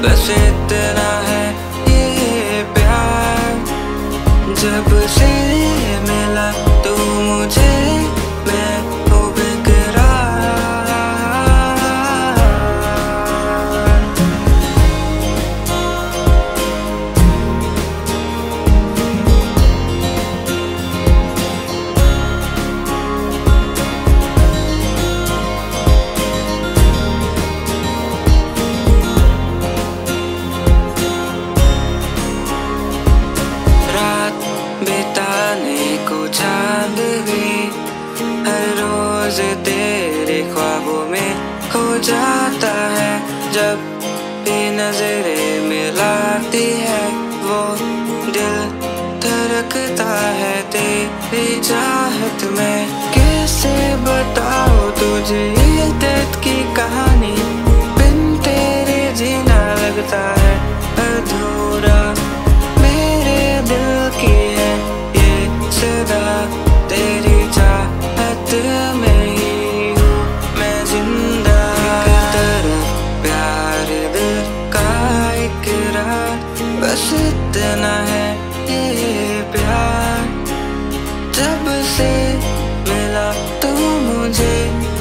बस इतना है ये प्यार। जब से मिला तू मुझे, मैं हूँ बेकरार। बिताने को चांद भी हर रोज तेरे ख्वाबों में खो जाता है। जब भी नजरें मिलाती है वो दिल धड़कता है तेरी चाहत में। कैसे बताऊं तुझे ये दर्द की कहानी, बिन तेरे जीना लगता है अधूरा। मेरे दिल की है सदा, तेरी चाहत में ही हूँ मैं जिंदा। एक तरफ प्यार दिल का इकरार, बस इतना है ये प्यार। जब से मिला तू मुझे,